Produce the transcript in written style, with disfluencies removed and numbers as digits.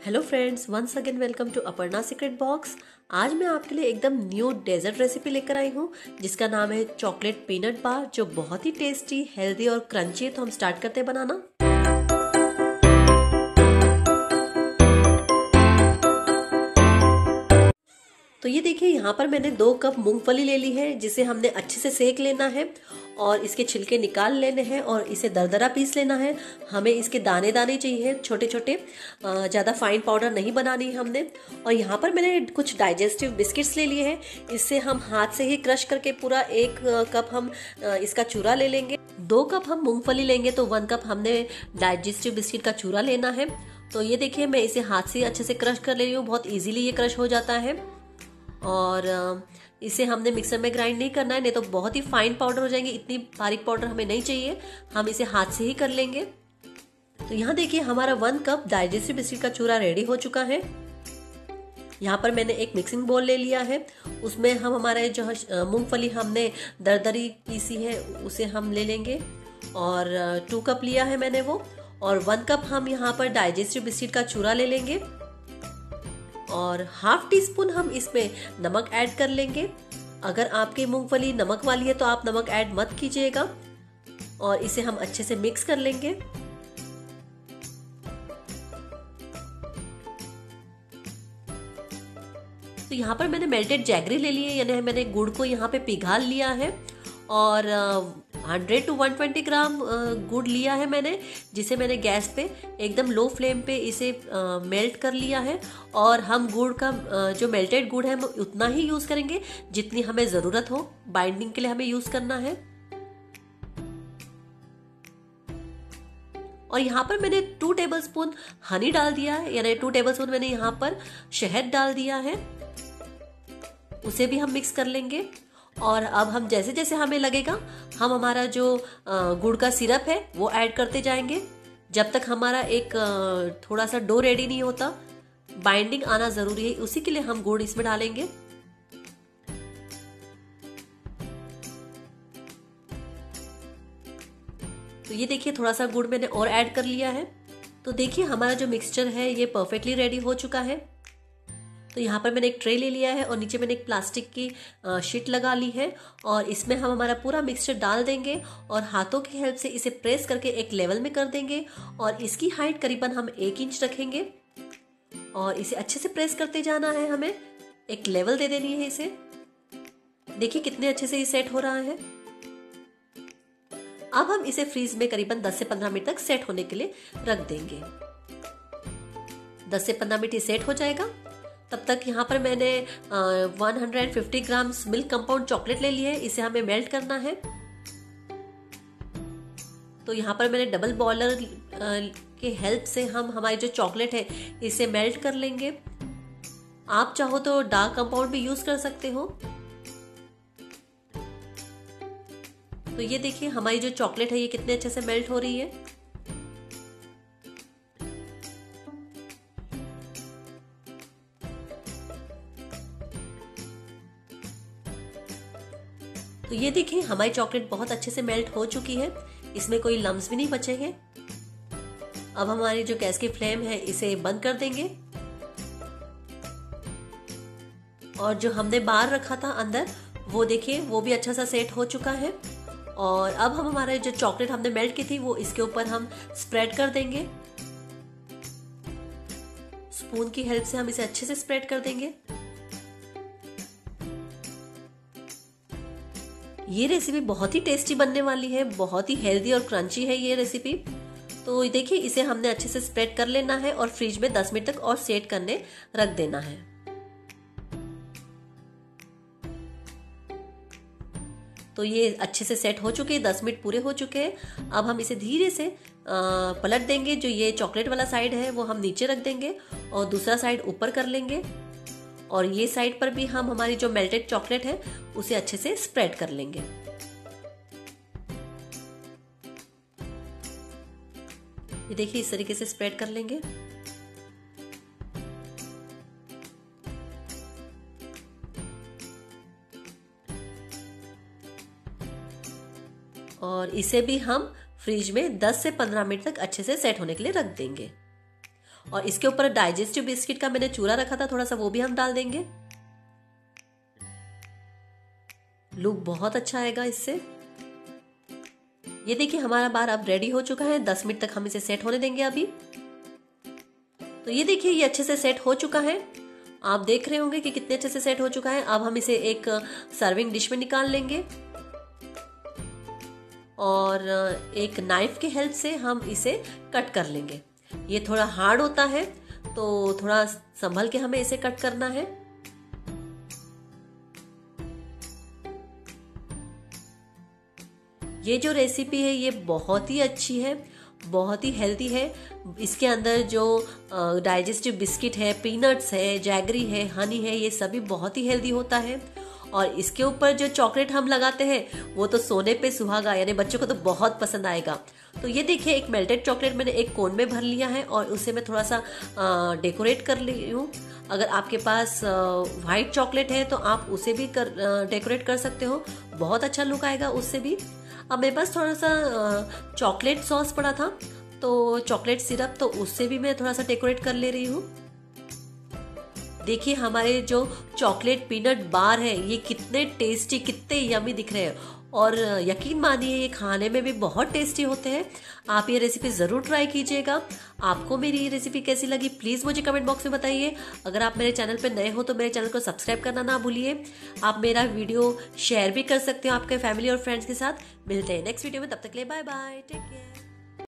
Hello friends, once again welcome to Aparna secret box. आज मैं आपके लिए एकदम न्यू डेजर्ट रेसिपी लेकर आई हूँ जिसका नाम है चॉकलेट पीनट बार, जो बहुत ही टेस्टी, हेल्दी और क्रंची है। तो हम स्टार्ट करते हैं बनाना। तो ये देखिए, यहाँ पर मैंने 2 कप मूंगफली ले ली है जिसे हमने अच्छे से सेक लेना है और इसके छिलके निकाल लेने हैं और इसे दरदरा पीस लेना है। हमें इसके दाने दाने चाहिए, छोटे छोटे, ज़्यादा फाइन पाउडर नहीं बनानी है हमने। और यहाँ पर मैंने कुछ डाइजेस्टिव बिस्किट्स ले लिए हैं, इससे हम हाथ से ही क्रश करके पूरा 1 कप हम इसका चूरा ले लेंगे। 2 कप हम मूंगफली लेंगे तो 1 कप हमने डाइजेस्टिव बिस्किट का चूरा लेना है। तो ये देखिए, मैं इसे हाथ से अच्छे से क्रश कर ले रही हूँ, बहुत ईजिली ये क्रश हो जाता है। और इसे हमने मिक्सर में ग्राइंड नहीं करना है, नहीं तो बहुत ही फाइन पाउडर हो जाएंगे। इतनी बारीक पाउडर हमें नहीं चाहिए, हम इसे हाथ से ही कर लेंगे। तो यहाँ देखिए, हमारा 1 कप डाइजेस्टिव बिस्किट का चूरा रेडी हो चुका है। यहाँ पर मैंने एक मिक्सिंग बोल ले लिया है, उसमें हम हमारे जो मूंगफली हमने दरदरी पीसी है उसे हम ले लेंगे। और 2 कप लिया है मैंने वो, और 1 कप हम यहाँ पर डाइजेस्टिव बिस्किट का चूरा ले लेंगे। और ½ टीस्पून हम इसमें नमक ऐड कर लेंगे। अगर आपकी मूंगफली नमक वाली है तो आप नमक ऐड मत कीजिएगा। और इसे हम अच्छे से मिक्स कर लेंगे। तो यहाँ पर मैंने मेल्टेड जैगरी ले ली है, यानी मैंने गुड़ को यहाँ पे पिघाल लिया है। और 100 to 120 ग्राम गुड़ लिया है मैंने, जिसे मैंने गैस पे एकदम लो फ्लेम पे इसे मेल्ट कर लिया है। और हम गुड़ का जो मेल्टेड गुड़ है हम उतना ही यूज करेंगे जितनी हमें जरूरत हो, बाइंडिंग के लिए हमें यूज करना है। और यहाँ पर मैंने 2 टेबलस्पून हनी डाल दिया है, यानी 2 टेबलस्पून मैंने यहाँ पर शहद डाल दिया है। उसे भी हम मिक्स कर लेंगे। और अब हम जैसे जैसे हमें लगेगा, हम हमारा जो गुड़ का सिरप है वो ऐड करते जाएंगे, जब तक हमारा एक थोड़ा सा डो रेडी नहीं होता। बाइंडिंग आना जरूरी है, उसी के लिए हम गुड़ इसमें डालेंगे। तो ये देखिए, थोड़ा सा गुड़ मैंने और ऐड कर लिया है। तो देखिए, हमारा जो मिक्सचर है ये परफेक्टली रेडी हो चुका है। तो यहाँ पर मैंने एक ट्रे ले लिया है और नीचे मैंने एक प्लास्टिक की शीट लगा ली है। और इसमें हम हमारा पूरा मिक्सचर डाल देंगे और हाथों की हेल्प से इसे प्रेस करके एक लेवल में कर देंगे। और इसकी हाइट करीबन हम 1 इंच रखेंगे और इसे अच्छे से प्रेस करते जाना है। हमें एक लेवल दे देनी है इसे। देखिए कितने अच्छे से ये सेट हो रहा है। अब हम इसे फ्रीज में करीबन 10 से 15 मिनट तक सेट होने के लिए रख देंगे। 10 से 15 मिनट ये सेट हो जाएगा। तब तक यहाँ पर मैंने 150 ग्राम मिल्क कंपाउंड चॉकलेट ले ली है, इसे हमें मेल्ट करना है। तो यहाँ पर मैंने डबल बॉयलर के हेल्प से हम हमारी जो चॉकलेट है इसे मेल्ट कर लेंगे। आप चाहो तो डार्क कंपाउंड भी यूज कर सकते हो। तो ये देखिए, हमारी जो चॉकलेट है ये कितने अच्छे से मेल्ट हो रही है। तो ये देखिए, हमारी चॉकलेट बहुत अच्छे से मेल्ट हो चुकी है, इसमें कोई लम्स भी नहीं बचे हैं। अब हमारी जो गैस की फ्लेम है इसे बंद कर देंगे। और जो हमने बार रखा था अंदर, वो देखिए वो भी अच्छा सा सेट हो चुका है। और अब हम हमारे जो चॉकलेट हमने मेल्ट की थी वो इसके ऊपर हम स्प्रेड कर देंगे। स्पून की हेल्प से हम इसे अच्छे से स्प्रेड कर देंगे। ये रेसिपी बहुत ही टेस्टी बनने वाली है, बहुत ही हेल्दी और क्रंची है ये रेसिपी। तो देखिए, इसे हमने अच्छे से स्प्रेड कर लेना है और फ्रिज में 10 मिनट तक और सेट करने रख देना है। तो ये अच्छे से सेट हो चुके हैं, 10 मिनट पूरे हो चुके हैं। अब हम इसे धीरे से पलट देंगे। जो ये चॉकलेट वाला साइड है वो हम नीचे रख देंगे और दूसरा साइड ऊपर कर लेंगे। और ये साइड पर भी हम हमारी जो मेल्टेड चॉकलेट है उसे अच्छे से स्प्रेड कर लेंगे। ये देखिए, इस तरीके से स्प्रेड कर लेंगे। और इसे भी हम फ्रिज में 10 से 15 मिनट तक अच्छे से सेट होने के लिए रख देंगे। और इसके ऊपर डाइजेस्टिव बिस्किट का मैंने चूरा रखा था थोड़ा सा, वो भी हम डाल देंगे। लुक बहुत अच्छा आएगा इससे। ये देखिए हमारा बार अब रेडी हो चुका है। 10 मिनट तक हम इसे सेट होने देंगे अभी। तो ये देखिए ये अच्छे से सेट हो चुका है। आप देख रहे होंगे कि कितने अच्छे से सेट हो चुका है। अब हम इसे एक सर्विंग डिश में निकाल लेंगे और एक नाइफ की हेल्प से हम इसे कट कर लेंगे। ये थोड़ा हार्ड होता है तो थोड़ा संभल के हमें इसे कट करना है। ये जो रेसिपी है ये बहुत ही अच्छी है, बहुत ही हेल्दी है। इसके अंदर जो डाइजेस्टिव बिस्किट है, पीनट्स है, जैगरी है, हनी है, ये सभी बहुत ही हेल्दी होता है। और इसके ऊपर जो चॉकलेट हम लगाते हैं वो तो सोने पे सुहागा, यानी बच्चों को तो बहुत पसंद आएगा। तो ये देखिए एक मेल्टेड चॉकलेट मैंने एक कोन में भर लिया है और उसे मैं थोड़ा सा डेकोरेट कर ली हूँ। अगर आपके पास व्हाइट चॉकलेट है तो आप उसे भी डेकोरेट कर सकते हो, बहुत अच्छा लुक आएगा उससे भी। अब मेरे पास थोड़ा सा चॉकलेट सॉस पड़ा था तो चॉकलेट सिरप, तो उससे भी मैं थोड़ा सा डेकोरेट कर ले रही हूँ। देखिए हमारे जो चॉकलेट पीनट बार है ये कितने टेस्टी, कितने यमी दिख रहे हैं और यकीन मानिए ये खाने में भी बहुत टेस्टी होते हैं। आप ये रेसिपी ज़रूर ट्राई कीजिएगा। आपको मेरी ये रेसिपी कैसी लगी प्लीज़ मुझे कमेंट बॉक्स में बताइए। अगर आप मेरे चैनल पर नए हो तो मेरे चैनल को सब्सक्राइब करना ना भूलिए। आप मेरा वीडियो शेयर भी कर सकते हो आपके फैमिली और फ्रेंड्स के साथ। मिलते हैं नेक्स्ट वीडियो में, तब तक के लिए बाय बाय, टेक केयर।